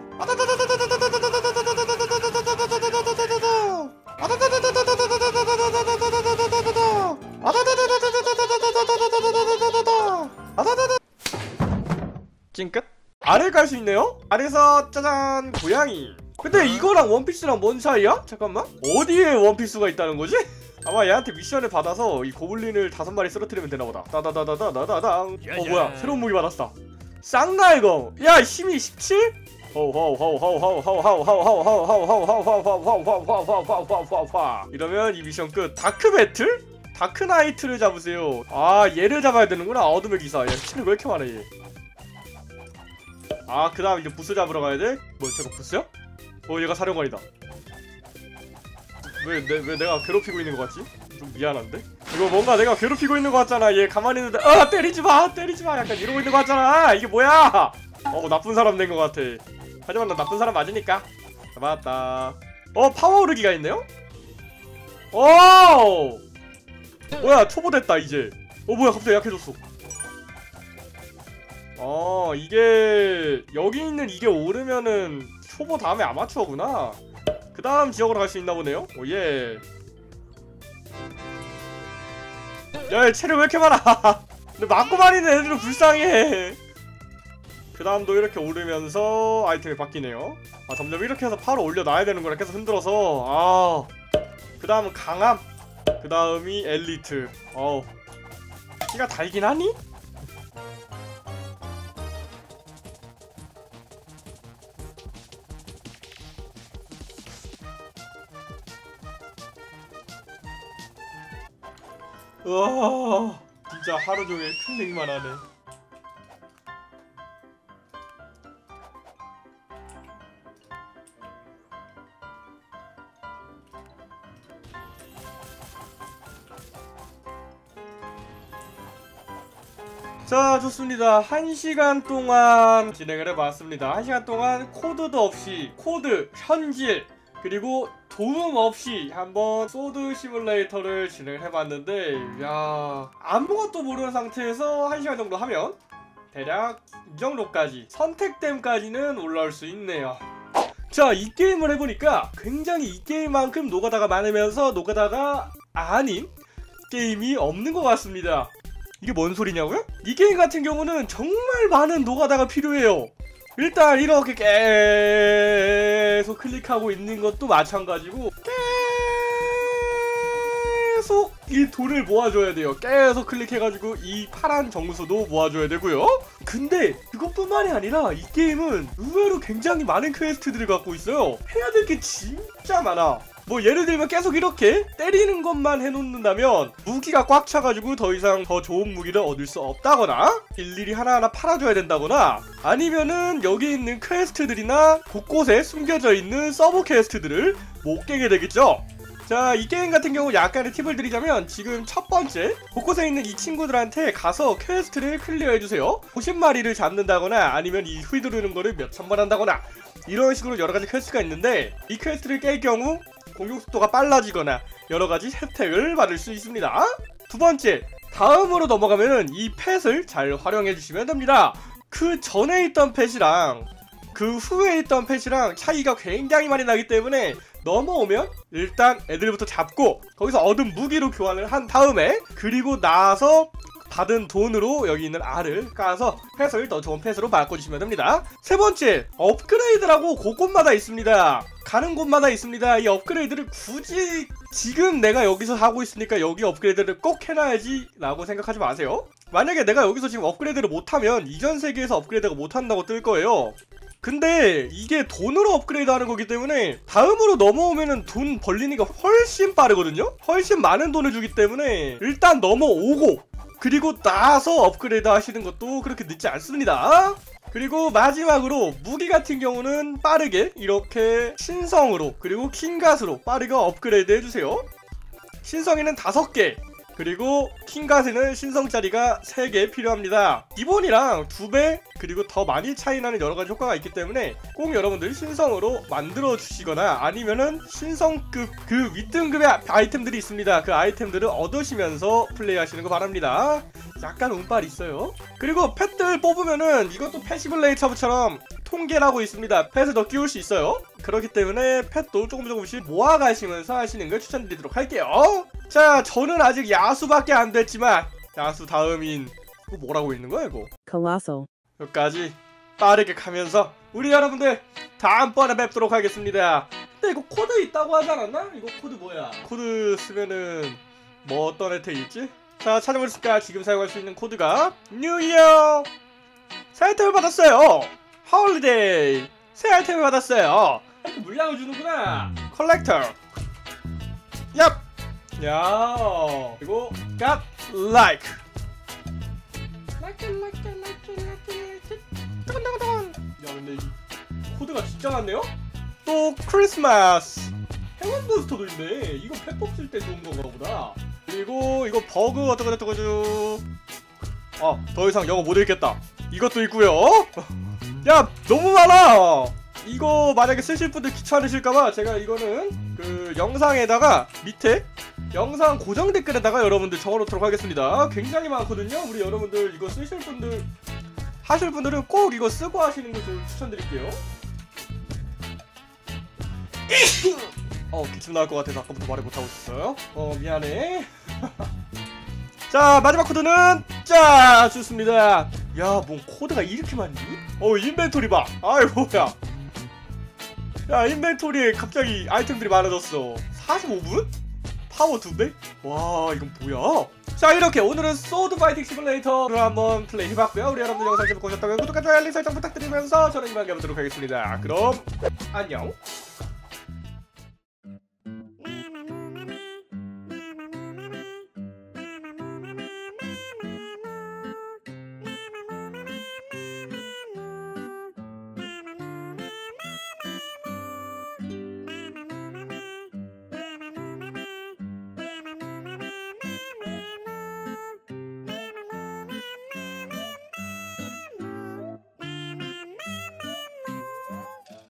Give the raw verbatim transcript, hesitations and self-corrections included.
찡끗? 알을 깔 수 있네요? 알에서 짜잔 고양이. 근데 이거랑 원피스랑 뭔 사이야? 잠깐만, 어디에 원피스가 있다는 거지? 아마 얘한테 미션을 받아서 이 고블린을 다섯 마리 쓰러뜨리면 되나보다. 따다다다다다당. 어 뭐야, 새로운 무기 받았다. 쌍날검. 야 힘이 십칠? 이러면 이 미션 끝. 다크 배틀? 다크 나이트를 잡으세요. 아 얘를 잡아야 되는구나. 어둠의 기사. 야 미친놈 왜 이렇게 많아 얘. 아 그 다음 이제 보스 잡으러 가야 돼? 뭐 저거 보스야? 어 얘가 사령관이다. 왜, 내, 왜 내가 괴롭히고 있는 것 같지? 좀 미안한데? 이거 뭔가 내가 괴롭히고 있는 것 같잖아. 얘 가만히 있는데 어 때리지마 때리지마 약간 이러고 있는 것 같잖아. 이게 뭐야? 어 나쁜 사람 된 것 같아. 하지만 나 나쁜 사람 맞으니까. 맞다. 어 파워 오르기가 있네요? 오 뭐야 초보 됐다 이제. 어 뭐야 갑자기 약해졌어. 어 이게 여기 있는 이게 오르면은 초보 다음에 아마추어구나. 그 다음 지역으로 갈 수 있나 보네요. 오예. 야 체력 왜 이렇게 많아. 근데 맞고 말이는 애들은 불쌍해. 그 다음도 이렇게 오르면서 아이템이 바뀌네요. 아 점점 이렇게 해서 바로 올려놔야 되는구나. 계속 흔들어서. 아 그 다음은 강함. 그 다음이 엘리트. 어우 키가 달긴 하니? 우와 진짜 하루종일 클릭만 하네. 자 좋습니다. 한 시간 동안 진행을 해봤습니다. 한 시간 동안 코드도 없이 코드, 현질 그리고 도움 없이 한번 소드 시뮬레이터를 진행을 해봤는데 야 아무것도 모르는 상태에서 한 시간 정도 하면 대략 이 정도까지 선택됨까지는 올라올 수 있네요. 자 이 게임을 해보니까 굉장히 이 게임만큼 노가다가 많으면서 노가다가 아닌 게임이 없는 것 같습니다. 이게 뭔 소리냐고요? 이 게임 같은 경우는 정말 많은 노가다가 필요해요. 일단 이렇게 계속 클릭하고 있는 것도 마찬가지고 계속 이 돌을 모아줘야 돼요. 계속 클릭해가지고 이 파란 정수도 모아줘야 되고요. 근데 그것뿐만이 아니라 이 게임은 의외로 굉장히 많은 퀘스트들을 갖고 있어요. 해야 될 게 진짜 많아. 뭐 예를 들면 계속 이렇게 때리는 것만 해놓는다면 무기가 꽉 차가지고 더 이상 더 좋은 무기를 얻을 수 없다거나 일일이 하나하나 팔아줘야 된다거나 아니면은 여기 있는 퀘스트들이나 곳곳에 숨겨져 있는 서브 퀘스트들을 못 깨게 되겠죠. 자, 이 게임 같은 경우 약간의 팁을 드리자면 지금 첫 번째 곳곳에 있는 이 친구들한테 가서 퀘스트를 클리어해주세요. 오십 마리를 잡는다거나 아니면 이 휘두르는 거를 몇천 번 한다거나 이런 식으로 여러가지 퀘스트가 있는데 이 퀘스트를 깰 경우 공격속도가 빨라지거나 여러가지 혜택을 받을 수 있습니다. 두 번째, 다음으로 넘어가면 이 펫을 잘 활용해주시면 됩니다. 그 전에 있던 펫이랑 그 후에 있던 펫이랑 차이가 굉장히 많이 나기 때문에 넘어오면 일단 애들부터 잡고 거기서 얻은 무기로 교환을 한 다음에 그리고 나서 받은 돈으로 여기 있는 알을 까서 펫을 더 좋은 펫으로 바꿔주시면 됩니다. 세 번째, 업그레이드라고 곳곳마다 있습니다. 가는 곳마다 있습니다. 이 업그레이드를 굳이 지금 내가 여기서 하고 있으니까 여기 업그레이드를 꼭 해놔야지 라고 생각하지 마세요. 만약에 내가 여기서 지금 업그레이드를 못하면 이전 세계에서 업그레이드가 못한다고 뜰 거예요. 근데 이게 돈으로 업그레이드 하는 거기 때문에 다음으로 넘어오면은 돈 벌리니까 훨씬 빠르거든요? 훨씬 많은 돈을 주기 때문에 일단 넘어오고 그리고 나서 업그레이드 하시는 것도 그렇게 늦지 않습니다. 그리고 마지막으로 무기 같은 경우는 빠르게 이렇게 신성으로 그리고 킹갓으로 빠르게 업그레이드 해주세요. 신성에는 다섯 개 그리고 킹갓에는 신성짜리가 세 개 필요합니다. 기본이랑 두 배 그리고 더 많이 차이나는 여러가지 효과가 있기 때문에 꼭 여러분들 신성으로 만들어 주시거나 아니면은 신성급 그 윗등급의 아이템들이 있습니다. 그 아이템들을 얻으시면서 플레이하시는 거 바랍니다. 약간 운빨 있어요. 그리고 펫들 뽑으면은 이것도 패시블레이처처럼 통계라고 있습니다. 펫을 더 끼울 수 있어요. 그렇기 때문에 펫도 조금 조금씩 모아가시면서 하시는 걸 추천드리도록 할게요. 자, 저는 아직 야수밖에 안 됐지만 야수 다음인 이거 뭐라고 있는 거야 이거? Colossal. 여기까지 빠르게 가면서 우리 여러분들 다음번에 뵙도록 하겠습니다. 근데 이거 코드 있다고 하지 않았나? 이거 코드 뭐야? 코드 쓰면은 뭐 어떤 혜택이 있지? 자, 찾아보실까? 지금 사용할 수 있는 코드가 뉴이어 새 아이템을 받았어요. 홀리데이 새 아이템을 받았어요. 이렇게 물량을 주는구나. 컬렉터 얍! 야 그리고 got like like like like like 따끈따끈. 야 근데 이 코드가 진짜 많네요? 또 크리스마스 행운 부스터도 있네. 이거 펫 뽑을 때 좋은 건가 보다. 그리고 이거 버그 어쩌고 저쩌고. 아, 더 이상 영어 못 읽겠다. 이것도 있고요. 야, 너무 많아. 이거 만약에 쓰실 분들 귀찮으실까봐 제가 이거는 그 영상에다가 밑에 영상 고정 댓글에다가 여러분들 적어놓도록 하겠습니다. 굉장히 많거든요. 우리 여러분들 이거 쓰실 분들 하실 분들은 꼭 이거 쓰고 하시는 걸 좀 추천드릴게요. 어, 기침 나올 것 같아서 아까부터 말을 못하고 있었어요. 어, 미안해. 자, 마지막 코드는 자, 좋습니다. 야, 뭔 코드가 이렇게 많니? 어, 인벤토리 봐. 아이, 뭐야. 야, 인벤토리에 갑자기 아이템들이 많아졌어. 사십오 분? 파워 두 배? 와, 이건 뭐야? 자, 이렇게 오늘은 소드 파이팅 시뮬레이터를 한번 플레이 해봤고요. 우리 여러분들 영상 재밌게 보셨다면 구독과 좋아요, 알림 설정 부탁드리면서 저는 이만 가보도록 하겠습니다. 그럼 안녕.